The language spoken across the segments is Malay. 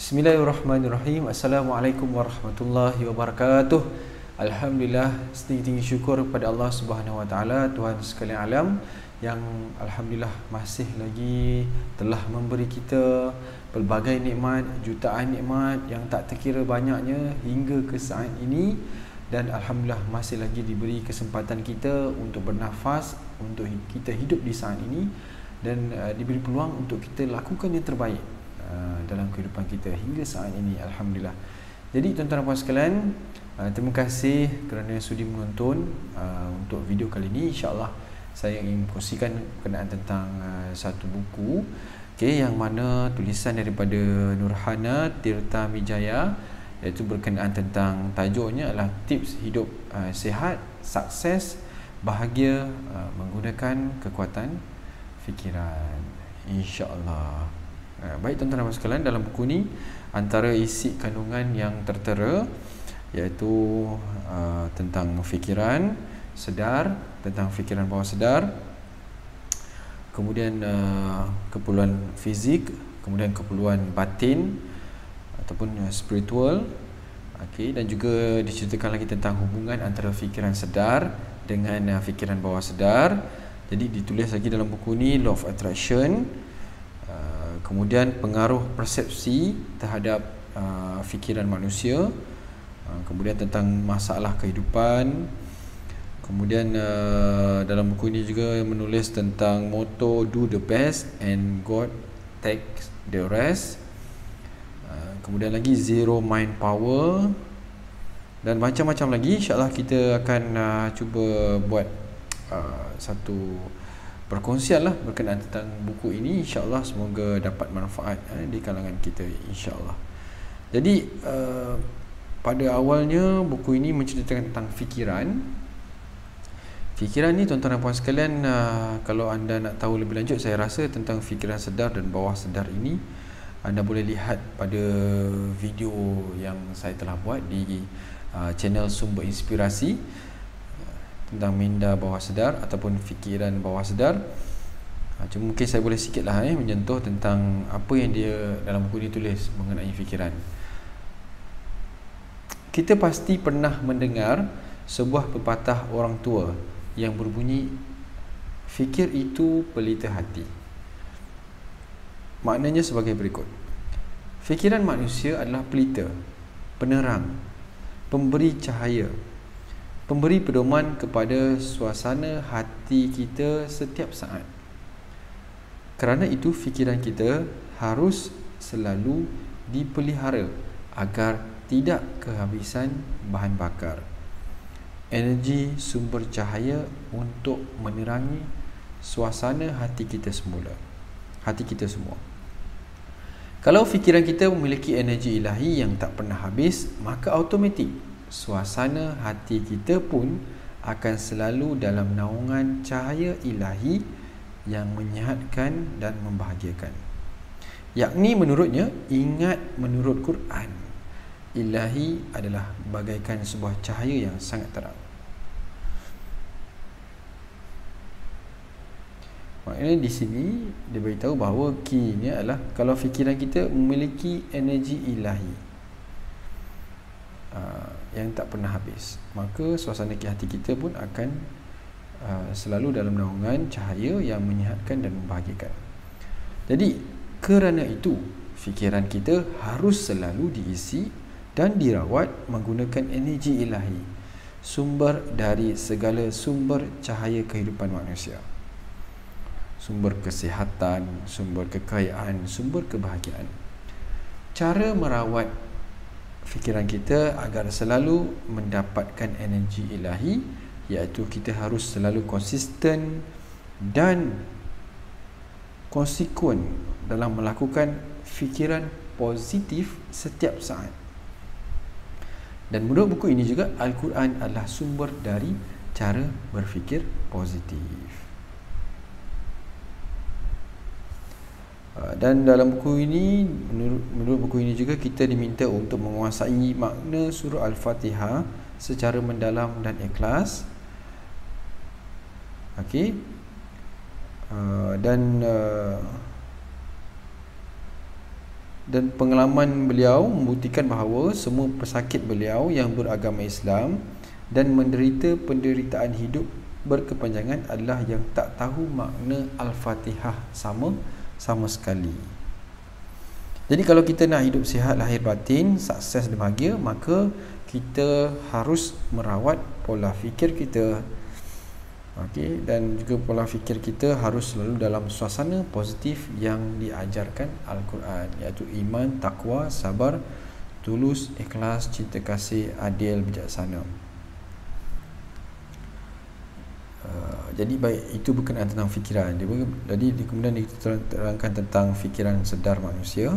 Bismillahirrahmanirrahim. Assalamualaikum warahmatullahi wabarakatuh. Alhamdulillah, setinggi-tinggi syukur kepada Allah Subhanahu Wa Taala, Tuhan sekalian alam, yang alhamdulillah masih lagi telah memberi kita pelbagai nikmat, jutaan nikmat yang tak terkira banyaknya hingga ke saat ini. Dan alhamdulillah masih lagi diberi kesempatan kita untuk bernafas, untuk kita hidup di saat ini, dan diberi peluang untuk kita lakukan yang terbaik dalam kehidupan kita hingga saat ini, alhamdulillah. Jadi tuan-tuan dan puan sekalian, terima kasih kerana sudi menonton untuk video kali ini. InsyaAllah saya ingin kongsikan berkenaan tentang satu buku, yang mana tulisan daripada Nurhana Tirtamijaya, iaitu berkenaan tentang, tajuknya adalah Tips Hidup Sihat, Sukses, Bahagia Menggunakan Kekuatan Fikiran, insyaAllah. Baik tuan-tuan dan puan sekalian, dalam buku ni antara isi kandungan yang tertera iaitu tentang fikiran sedar, tentang fikiran bawah sedar, kemudian keperluan fizik, kemudian keperluan batin ataupun spiritual, dan juga diceritakan lagi tentang hubungan antara fikiran sedar dengan fikiran bawah sedar. Jadi ditulis lagi dalam buku ni Law of Attraction, kemudian pengaruh persepsi terhadap fikiran manusia, kemudian tentang masalah kehidupan. Kemudian dalam buku ini juga menulis tentang motto do the best and God takes the rest. Kemudian lagi zero mind power, dan macam-macam lagi. InsyaAllah kita akan cuba buat satu perkongsian lah berkenaan tentang buku ini. InsyaAllah semoga dapat manfaat di kalangan kita, insyaAllah. Jadi pada awalnya buku ini menceritakan tentang fikiran. Fikiran ni tuan-tuan dan puan sekalian, kalau anda nak tahu lebih lanjut, saya rasa tentang fikiran sedar dan bawah sedar ini, anda boleh lihat pada video yang saya telah buat di channel Sumber Inspirasi tentang minda bawah sedar ataupun fikiran bawah sedar. Cuma mungkin saya boleh sikit lah menyentuh tentang apa yang dia dalam buku ini tulis mengenai fikiran. Kita pasti pernah mendengar sebuah pepatah orang tua yang berbunyi, fikir itu pelita hati. Maknanya sebagai berikut: fikiran manusia adalah pelita, penerang, pemberi cahaya, pemberi pedoman kepada suasana hati kita setiap saat. Kerana itu fikiran kita harus selalu dipelihara agar tidak kehabisan bahan bakar, energi sumber cahaya untuk menerangi suasana hati kita semula, hati kita semua. Kalau fikiran kita memiliki energi ilahi yang tak pernah habis, maka automatik suasana hati kita pun akan selalu dalam naungan cahaya ilahi yang menyihatkan dan membahagiakan. Yakni menurutnya, ingat menurut Quran, ilahi adalah bagaikan sebuah cahaya yang sangat terang. Maknanya di sini dia beritahu bahawa key-nya adalah kalau fikiran kita memiliki energi ilahi yang tak pernah habis, maka suasana hati kita pun akan selalu dalam naungan cahaya yang menyihatkan dan membahagiakan. Jadi kerana itu fikiran kita harus selalu diisi dan dirawat menggunakan energi ilahi, sumber dari segala sumber cahaya kehidupan manusia, sumber kesihatan, sumber kekayaan, sumber kebahagiaan. Cara merawat fikiran kita agar selalu mendapatkan energi ilahi, iaitu kita harus selalu konsisten dan konsekuen dalam melakukan fikiran positif setiap saat. Dan menurut buku ini juga, Al-Quran adalah sumber dari cara berfikir positif. Dan dalam buku ini, menurut buku ini juga, kita diminta untuk menguasai makna surah Al-Fatihah secara mendalam dan ikhlas. Dan dan pengalaman beliau membuktikan bahawa semua pesakit beliau yang beragama Islam dan menderita penderitaan hidup berkepanjangan adalah yang tak tahu makna Al-Fatihah sama sekali. Jadi kalau kita nak hidup sihat lahir batin, sukses dan bahagia, maka kita harus merawat pola fikir kita. Okey, dan juga pola fikir kita harus selalu dalam suasana positif yang diajarkan Al-Quran, iaitu iman, takwa, sabar, tulus, ikhlas, cinta kasih, adil, bijaksana. Jadi baik, itu berkenaan tentang fikiran. Jadi kemudian diterangkan tentang fikiran sedar manusia.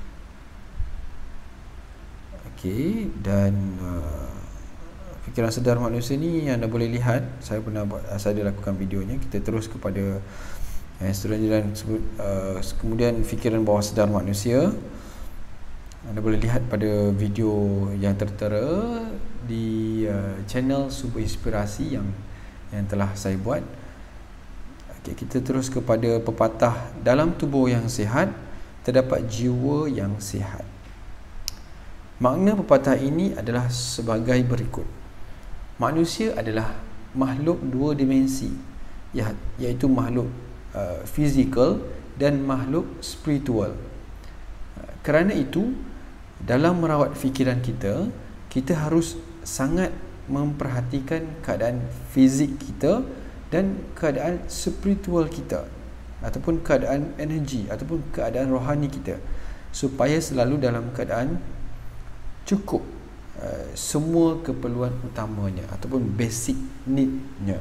Okey, dan fikiran sedar manusia ni anda boleh lihat, saya ada lakukan videonya. Kita terus kepada seterusnya, dan kemudian fikiran bawah sedar manusia. Anda boleh lihat pada video yang tertera di channel Sumber Inspirasi yang telah saya buat. Okey, kita terus kepada pepatah, dalam tubuh yang sihat terdapat jiwa yang sihat. Makna pepatah ini adalah sebagai berikut. Manusia adalah makhluk dua dimensi, iaitu makhluk fizikal dan makhluk spiritual. Kerana itu, dalam merawat fikiran kita, kita harus sangat memperhatikan keadaan fizik kita dan keadaan spiritual kita, ataupun keadaan energi ataupun keadaan rohani kita, supaya selalu dalam keadaan cukup semua keperluan utamanya ataupun basic need-nya.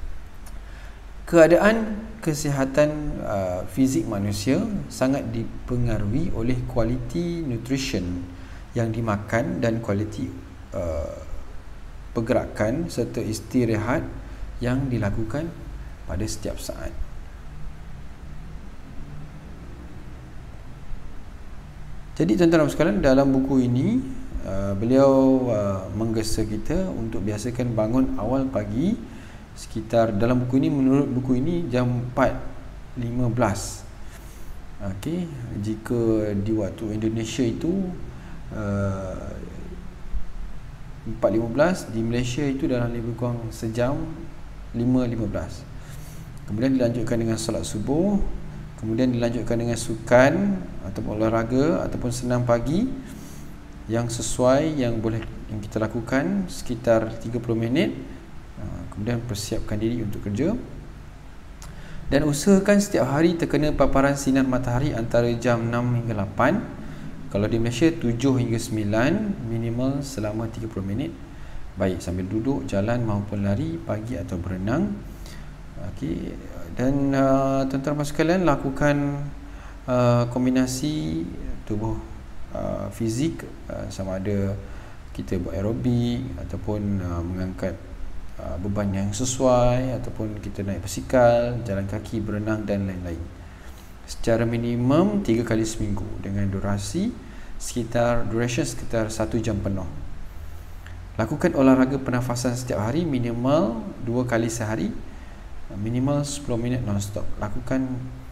Keadaan kesihatan fizik manusia sangat dipengaruhi oleh kualiti nutrition yang dimakan dan kualiti pergerakan serta istirahat yang dilakukan pada setiap saat. Jadi tuan-tuan sekalian, dalam buku ini beliau menggesa kita untuk biasakan bangun awal pagi sekitar, dalam buku ini, menurut buku ini, jam 4.15. Okey, jika di waktu Indonesia itu 4.15, di Malaysia itu dalam lebih kurang sejam, 5.15. Kemudian dilanjutkan dengan solat subuh, kemudian dilanjutkan dengan sukan ataupun olahraga ataupun senam pagi yang sesuai, yang kita lakukan sekitar 30 minit. Kemudian persiapkan diri untuk kerja, dan usahakan setiap hari terkena paparan sinar matahari antara jam 6 hingga 8. Kalau di Malaysia 7 hingga 9, minimal selama 30 minit, baik sambil duduk, jalan maupun lari pagi atau berenang. Okey, dan tuan-tuan sekalian, lakukan kombinasi tubuh fizik, sama ada kita buat aerobik ataupun mengangkat beban yang sesuai, ataupun kita naik basikal, jalan kaki, berenang dan lain-lain, secara minimum 3 kali seminggu dengan durasi sekitar 1 jam penuh. Lakukan olahraga pernafasan setiap hari minimal 2 kali sehari, minimal 10 minit non-stop. Lakukan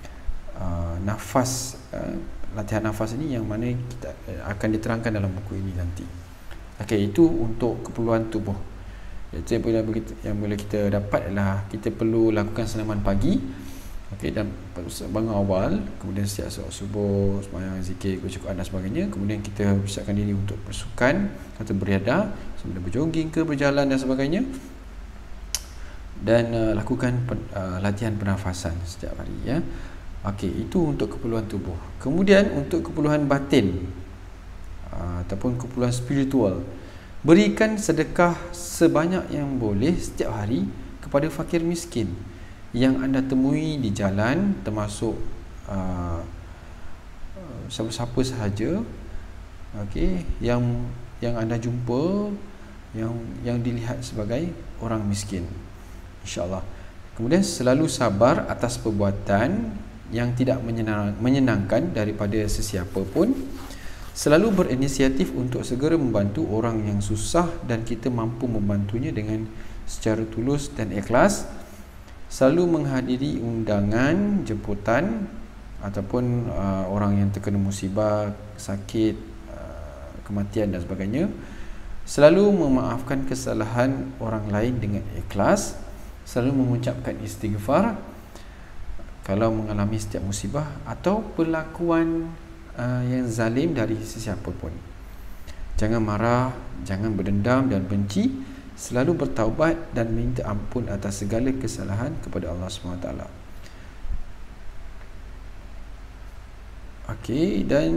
latihan nafas ini, yang mana kita akan diterangkan dalam buku ini nanti. Okey, itu untuk keperluan tubuh. Jadi yang boleh kita dapat adalah kita perlu lakukan senaman pagi. Okey, dan bangun awal, kemudian siap solat subuh, sembahyang, zikir, kecukupan dan sebagainya. Kemudian kita persiapkan diri untuk bersukan atau beriadah, seperti berjogging ke, berjalan dan sebagainya. Dan lakukan latihan pernafasan setiap hari, ya. Okey, itu untuk keperluan tubuh. Kemudian untuk keperluan batin ataupun keperluan spiritual, berikan sedekah sebanyak yang boleh setiap hari kepada fakir miskin yang anda temui di jalan, termasuk siapa-siapa sahaja, okey, yang anda jumpa, yang dilihat sebagai orang miskin, insya-Allah. Kemudian selalu sabar atas perbuatan yang tidak menyenangkan daripada sesiapa pun. Selalu berinisiatif untuk segera membantu orang yang susah dan kita mampu membantunya dengan secara tulus dan ikhlas. Selalu menghadiri undangan, jemputan ataupun orang yang terkena musibah, sakit, kematian dan sebagainya, selalu memaafkan kesalahan orang lain dengan ikhlas, selalu mengucapkan istighfar kalau mengalami setiap musibah atau perlakuan yang zalim dari sesiapa pun. Jangan marah, jangan berdendam dan benci, selalu bertaubat dan minta ampun atas segala kesalahan kepada Allah SWT. Okey, dan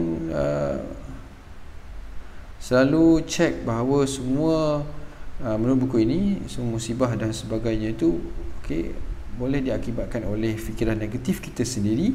selalu cek bahawa semua menurut buku ini, semua musibah dan sebagainya itu boleh diakibatkan oleh fikiran negatif kita sendiri,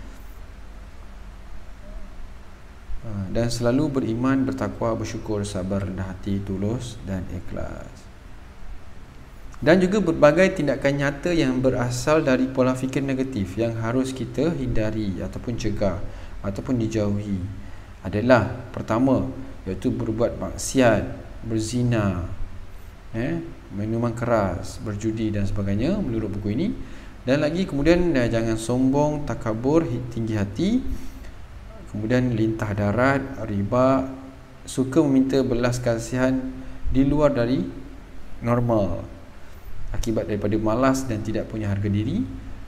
dan selalu beriman, bertakwa, bersyukur, sabar, rendah hati, tulus dan ikhlas. Dan juga berbagai tindakan nyata yang berasal dari pola fikir negatif yang harus kita hindari ataupun cegah ataupun dijauhi adalah pertama, iaitu berbuat maksiat, berzina, minuman keras, berjudi dan sebagainya menurut buku ini. Dan lagi kemudian jangan sombong, takabur, tinggi hati, kemudian lintah darat, riba, suka meminta belas kasihan di luar dari normal, akibat daripada malas dan tidak punya harga diri,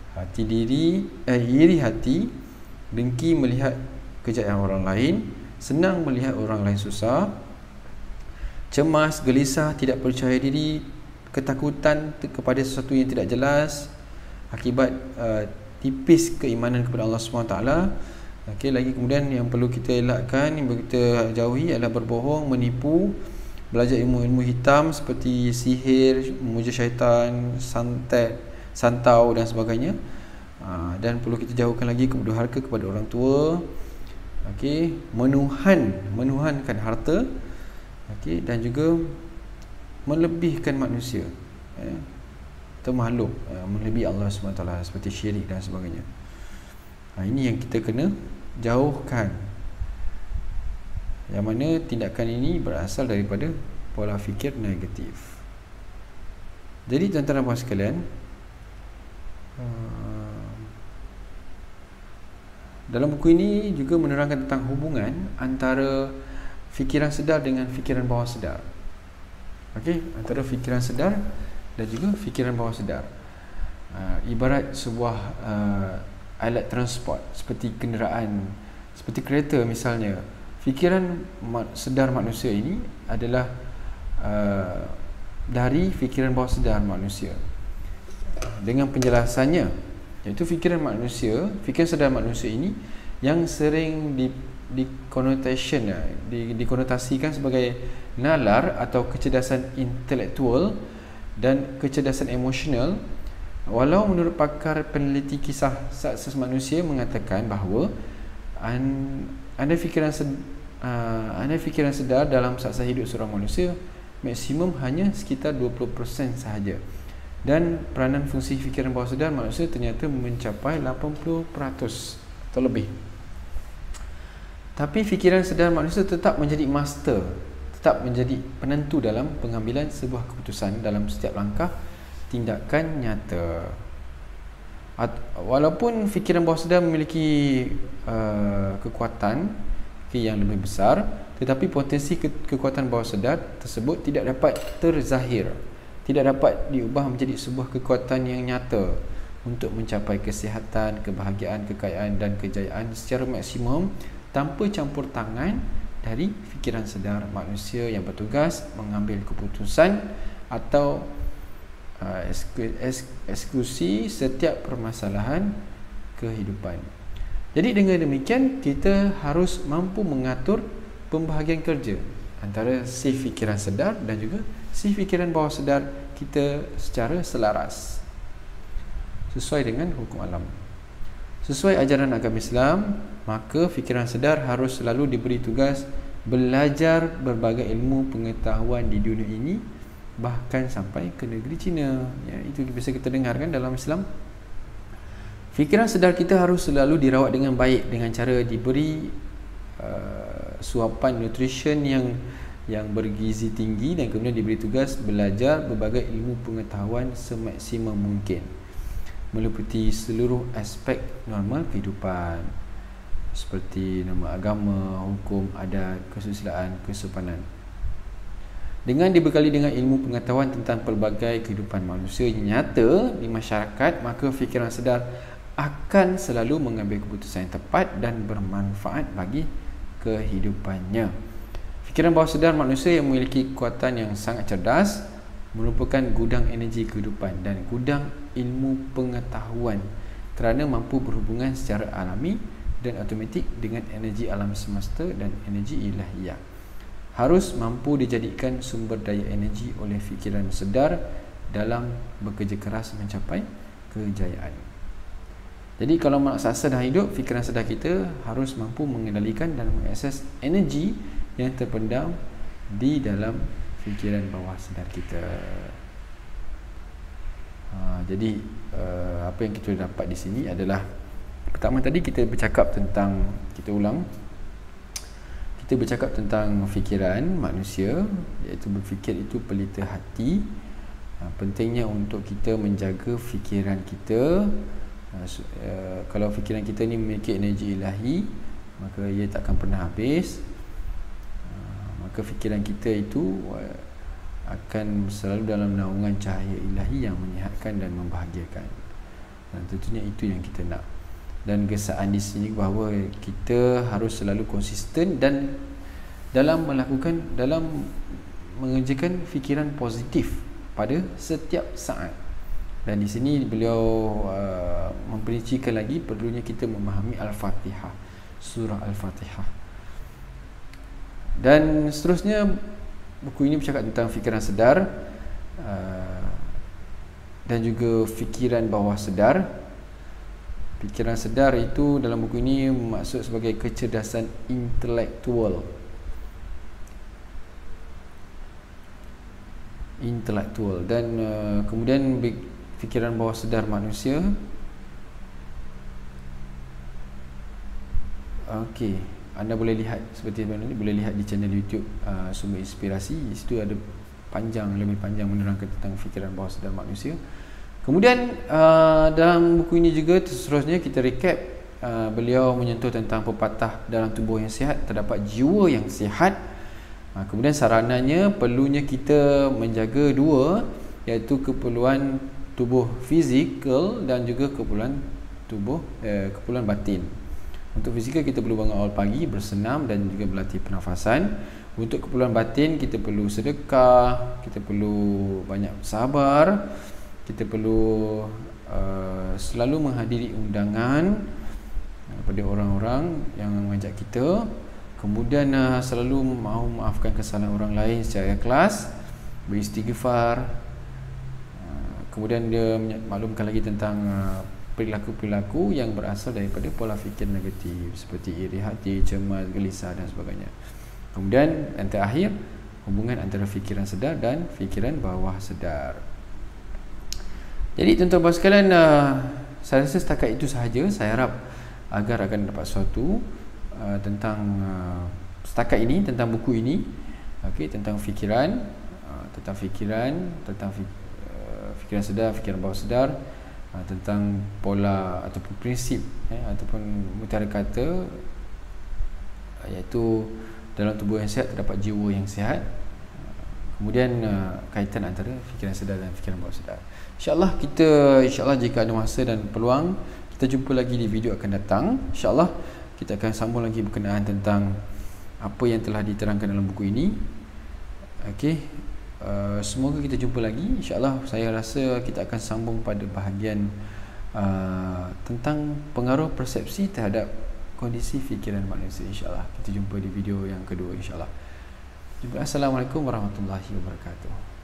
iri hati, dengki melihat kejayaan orang lain, senang melihat orang lain susah, cemas, gelisah, tidak percaya diri, ketakutan kepada sesuatu yang tidak jelas akibat tipis keimanan kepada Allah SWT. Okey, lagi kemudian yang perlu kita elakkan, yang perlu kita jauhi adalah berbohong, menipu, belajar ilmu-ilmu hitam seperti sihir, memuja syaitan, santet, santau dan sebagainya. Dan perlu kita jauhkan lagi kedurhaka kepada orang tua. Okey, menuhankan harta. Okey, dan juga melebihkan manusia, atau makhluk, melebihi Allah SWT seperti syirik dan sebagainya. Ini yang kita kena jauhkan, yang mana tindakan ini berasal daripada pola fikir negatif. Jadi tuan-tuan dan puan sekalian, dalam buku ini juga menerangkan tentang hubungan antara fikiran sedar dengan fikiran bawah sedar. Okey, antara fikiran sedar dan juga fikiran bawah sedar. Ibarat sebuah alat transport seperti kenderaan, seperti kereta misalnya. Fikiran sedar manusia ini adalah dari fikiran bawah sedar manusia. Dengan penjelasannya, iaitu fikiran sedar manusia ini yang sering dikonotasikan sebagai nalar atau kecerdasan intelektual dan kecerdasan emosional. Walau menurut pakar peneliti kisah sukses manusia mengatakan bahawa anda fikiran sedar dalam saksasa hidup seorang manusia maksimum hanya sekitar 20% sahaja, dan peranan fungsi fikiran bawah sedar manusia ternyata mencapai 80% atau lebih. Tapi fikiran sedar manusia tetap menjadi master, tetap menjadi penentu dalam pengambilan sebuah keputusan dalam setiap langkah tindakan nyata. Walaupun fikiran bawah sedar memiliki kekuatan yang lebih besar, tetapi potensi kekuatan bawah sedar tersebut tidak dapat terzahir, tidak dapat diubah menjadi sebuah kekuatan yang nyata untuk mencapai kesihatan, kebahagiaan, kekayaan dan kejayaan secara maksimum tanpa campur tangan dari fikiran sedar manusia yang bertugas mengambil keputusan atau eksekusi setiap permasalahan kehidupan. Jadi dengan demikian, kita harus mampu mengatur pembahagian kerja antara si fikiran sedar dan juga si fikiran bawah sedar kita secara selaras sesuai dengan hukum alam. Sesuai ajaran agama Islam, maka fikiran sedar harus selalu diberi tugas belajar berbagai ilmu pengetahuan di dunia ini, bahkan sampai ke negeri China. Itu biasa kita dengarkan dalam Islam. Fikiran sedar kita harus selalu dirawat dengan baik dengan cara diberi suapan nutrition yang bergizi tinggi, dan kemudian diberi tugas belajar berbagai ilmu pengetahuan semaksimum mungkin. meliputi seluruh aspek normal kehidupan seperti norma agama, hukum, adat, kesusilaan, kesopanan. Dengan dibekali dengan ilmu pengetahuan tentang pelbagai kehidupan manusia nyata di masyarakat, maka fikiran sedar akan selalu mengambil keputusan yang tepat dan bermanfaat bagi kehidupannya. Fikiran bawah sedar manusia yang memiliki kekuatan yang sangat cerdas merupakan gudang energi kehidupan dan gudang ilmu pengetahuan kerana mampu berhubungan secara alami dan automatik dengan energi alam semesta dan energi ilahiyah. Harus mampu dijadikan sumber daya energi oleh fikiran sedar dalam bekerja keras mencapai kejayaan. Jadi kalau maksasa dah hidup, fikiran sedar kita harus mampu mengendalikan dan mengakses energi yang terpendam di dalam fikiran bawah sedar kita. Jadi apa yang kita dapat di sini adalah, pertama tadi kita bercakap tentang, kita bercakap tentang fikiran manusia, iaitu berfikir itu pelita hati. Pentingnya untuk kita menjaga fikiran kita. Kalau fikiran kita ni memiliki energi ilahi, maka ia takkan pernah habis. Maka fikiran kita itu akan selalu dalam naungan cahaya ilahi yang menyihatkan dan membahagiakan. Dan tentunya itu yang kita nak. Dan gesaan di sini bahawa kita harus selalu konsisten dan dalam mengerjakan fikiran positif pada setiap saat. Dan di sini beliau memperincikan lagi perlunya kita memahami Al-Fatihah, surah Al-Fatihah. Dan seterusnya buku ini bercakap tentang fikiran sedar dan juga fikiran bawah sedar. Fikiran sedar itu dalam buku ini maksud sebagai kecerdasan intelektual. Dan kemudian fikiran bawah sedar manusia. Okey, anda boleh lihat seperti mana ni, boleh lihat di channel YouTube Sumber Inspirasi. Di situ ada lebih panjang menerangkan tentang fikiran bawah sedar manusia. Kemudian dalam buku ini juga seterusnya kita recap, beliau menyentuh tentang pepatah dalam tubuh yang sihat terdapat jiwa yang sihat. Kemudian sarananya perlunya kita menjaga dua, iaitu keperluan tubuh fizikal dan juga keperluan keperluan batin. Untuk fizikal kita perlu bangun awal pagi, bersenam dan juga berlatih pernafasan. Untuk keperluan batin kita perlu sedekah, kita perlu banyak sabar, kita perlu selalu menghadiri undangan daripada orang-orang yang mengajak kita. Kemudian selalu mahu maafkan kesalahan orang lain secara ikhlas, beristighfar. Kemudian dia maklumkan lagi tentang perilaku-perilaku yang berasal daripada pola fikir negatif seperti iri hati, cemas, gelisah dan sebagainya. Kemudian yang terakhir, hubungan antara fikiran sedar dan fikiran bawah sedar. Jadi tuan-tuan sekalian, saya rasa setakat itu sahaja. Saya harap agar akan dapat sesuatu tentang setakat ini, tentang buku ini, tentang fikiran, tentang fikiran sedar, fikiran bawah sedar, tentang pola ataupun prinsip ataupun mutiara kata, iaitu dalam tubuh yang sihat terdapat jiwa yang sihat. Kemudian kaitan antara fikiran sedar dan fikiran bawah sedar. InsyaAllah jika ada masa dan peluang, kita jumpa lagi di video akan datang. InsyaAllah kita akan sambung lagi berkenaan tentang apa yang telah diterangkan dalam buku ini. Semoga kita jumpa lagi. InsyaAllah saya rasa kita akan sambung pada bahagian tentang pengaruh persepsi terhadap kondisi fikiran manusia. InsyaAllah kita jumpa di video yang kedua. InsyaAllah. Assalamualaikum warahmatullahi wabarakatuh.